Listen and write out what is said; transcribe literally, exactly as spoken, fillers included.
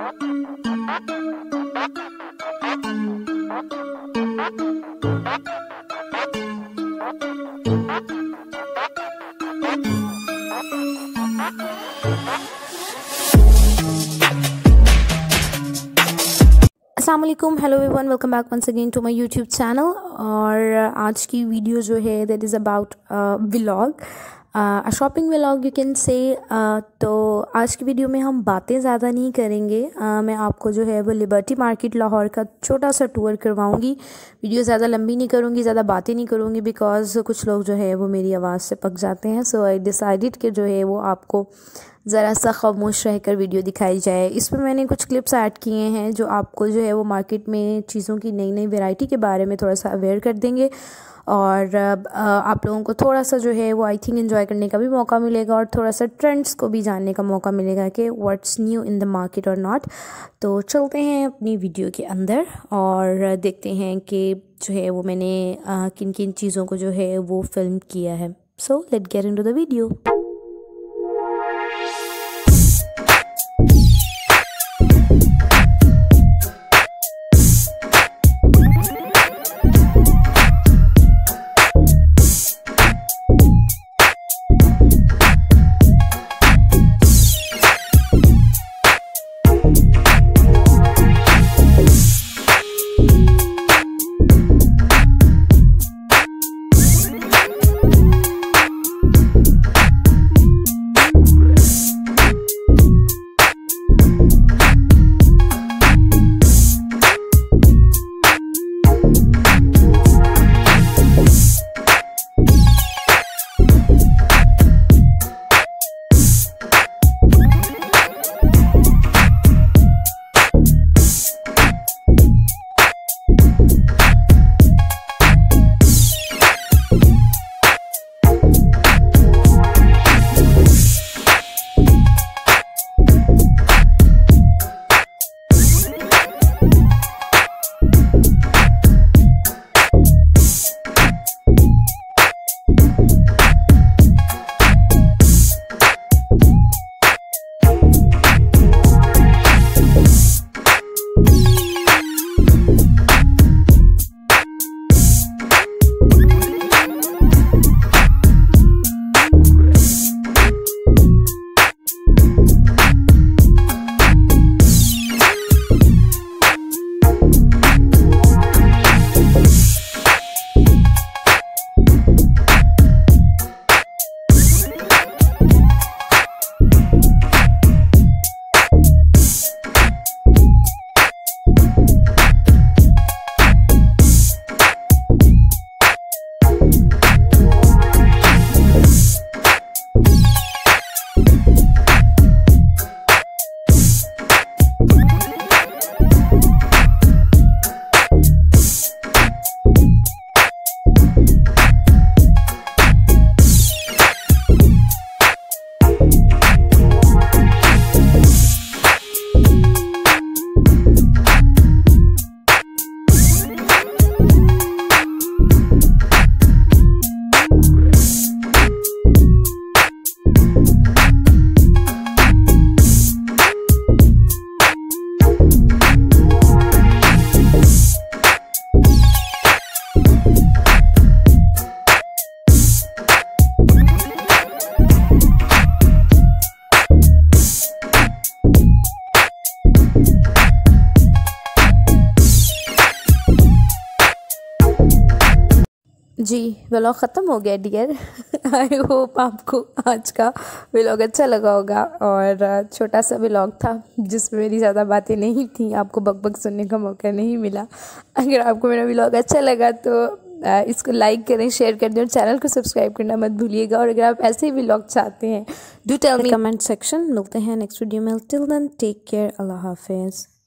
अस्सलाम वालेकुम, hello everyone, welcome back once again to my YouTube channel. और आज की वीडियो जो है that is about vlog, a shopping vlog you can say. तो आज की वीडियो में हम बातें ज़्यादा नहीं करेंगे। uh, मैं आपको जो है वो लिबर्टी मार्केट लाहौर का छोटा सा टूर करवाऊंगी। वीडियो ज़्यादा लंबी नहीं करूंगी, ज़्यादा बातें नहीं करूंगी, बिकॉज़ कुछ लोग जो है वो मेरी आवाज़ से पक जाते हैं। सो आई डिसाइडेड कि जो है वो आपको ज़रा सा खामोश रहकर वीडियो दिखाई जाए। इसमें मैंने कुछ क्लिप्स ऐड किए हैं जो आपको जो है वो मार्केट में चीज़ों की नई नई वैरायटी के बारे में थोड़ा सा अवेयर कर देंगे, और आप लोगों को थोड़ा सा जो है वो आई थिंक एंजॉय करने का भी मौका मिलेगा, और थोड़ा सा ट्रेंड्स को भी जानने का मौका मिलेगा कि what's new in the market और नॉट। तो चलते हैं अपनी वीडियो के अंदर और देखते हैं कि जो है वो मैंने किन किन चीज़ों को जो है वो फिल्म किया है। So let get into the video. जी व्लॉग ख़त्म हो गया डियर। आई होप आपको आज का व्लॉग अच्छा लगा होगा, और छोटा सा व्लॉग था जिसमें मेरी ज़्यादा बातें नहीं थी, आपको बक बक सुनने का मौका नहीं मिला। अगर आपको मेरा व्लॉग अच्छा लगा तो इसको लाइक करें, शेयर कर दें, और चैनल को सब्सक्राइब करना मत भूलिएगा। और अगर आप ऐसे ही व्लॉग चाहते हैं do tell me comment section. मिलते हैं नेक्स्ट वीडियो में। टिल देन टेक केयर, अल्लाह हाफिज़।